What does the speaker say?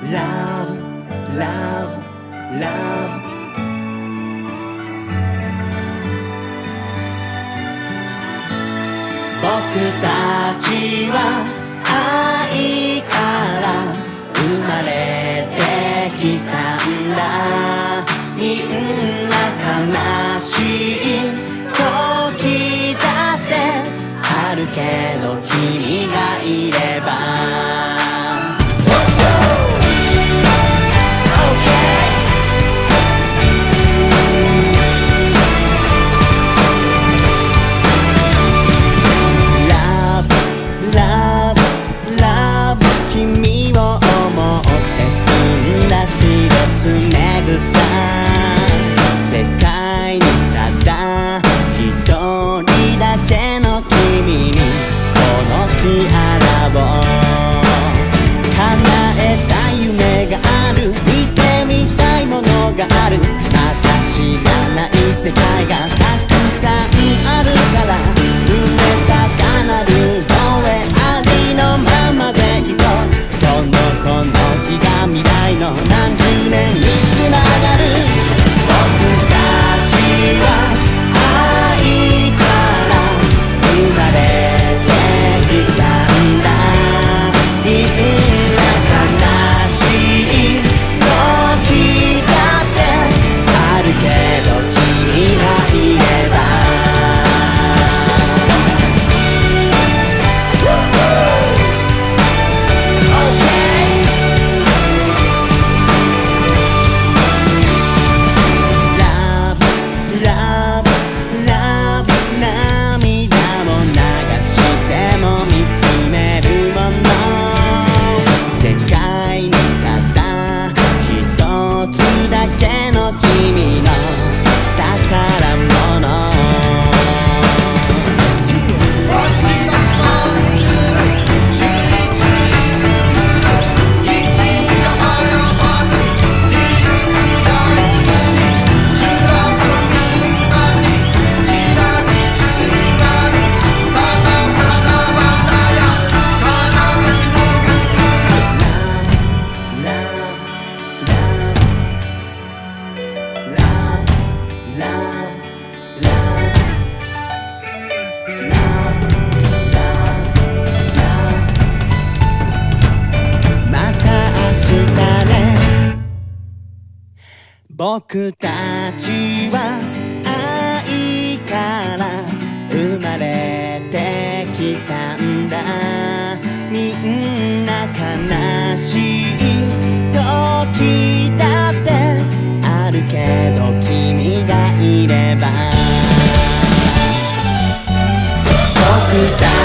Love, love, love 僕たちは愛から生まれてきたんだ。みんな悲しい時だってあるけど君がいれば世界にただ一人だけの君にこのティアラを叶えた夢がある、見てみたいものがある、また知らない世界がたくさんあるから夢高鳴る声ありのままでいこう。この日が未来の何十年につながる。僕たちは愛から生まれてきたんだ。みんな悲しい時だってあるけど君がいれば僕たちは愛から生まれてきたんだ。みんな悲しい時だってあるけど君がいれば僕たち